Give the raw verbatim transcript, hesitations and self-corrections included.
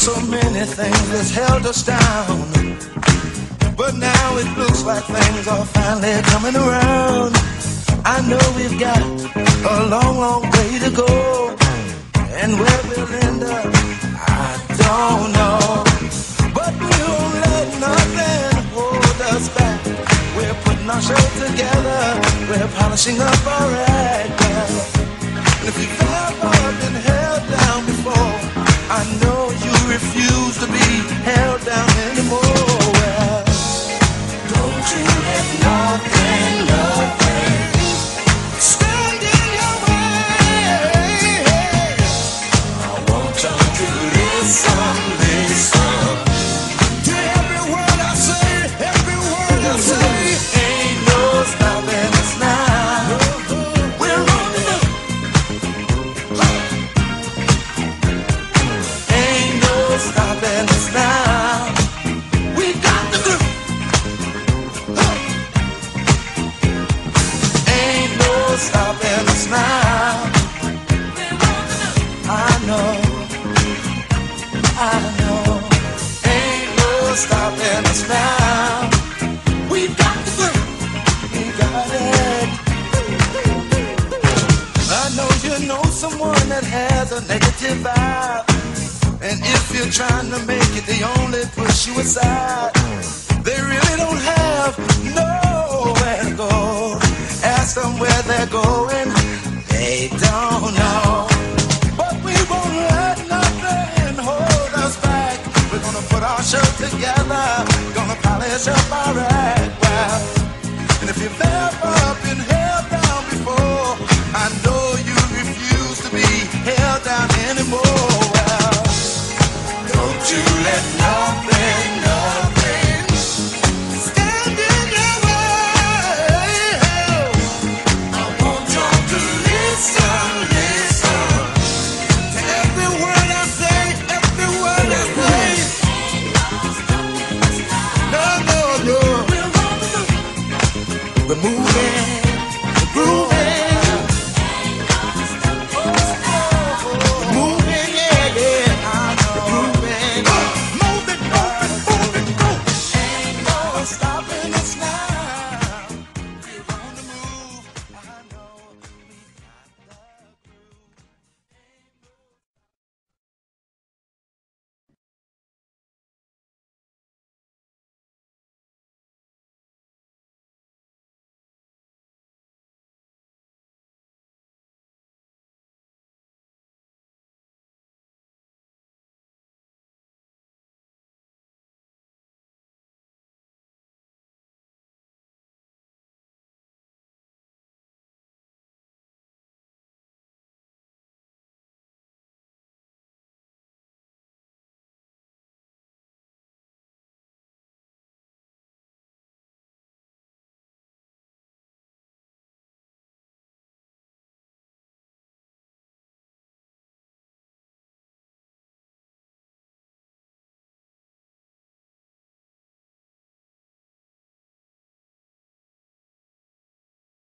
So many things that's held us down, but now it looks like things are finally coming around. I know we've got a long, long way to go, and where we'll end up, I don't know. But we won't let nothing hold us back. We're putting our show together, we're polishing up our act. And if you've ever been held down before, I know you refuse to be held down anymore. Well, don't you let nothing, nothing stand in your way. I want you to listen, listen to every word I say, every word I say. Ain't no stopping us now. We're rolling up. Ain't no stopping us now. We got the groove. Ain't no stopping us now. I know, I know. Ain't no stopping us now. We got the groove. We got it. I know you know someone that has a negative vibe, and if you're trying to make it, they only push you aside. They really don't have nowhere to go. Ask them where they're going, they don't know. But we won't let nothing hold us back. We're gonna put our show together, gonna polish up our act. Well, and if you've ever been held down before, I know you refuse to be held down anymore. Well, don't you let nothing, nothing stand in your way. I want you to listen, listen to every word I say, every word I say. No, no, no. We're moving, we're grooving.